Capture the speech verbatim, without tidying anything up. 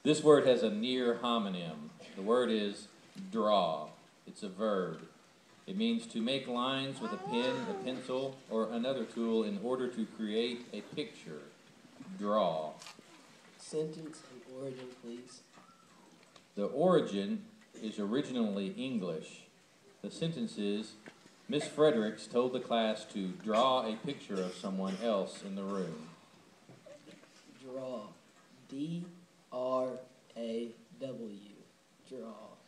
This word has a near homonym. The word is draw. It's a verb. It means to make lines with a pen, a pencil, or another tool in order to create a picture. Draw. Sentence and origin, please. The origin is originally English. The sentence is, Miss Fredericks told the class to draw a picture of someone else in the room. Draw. D R A W. Draw.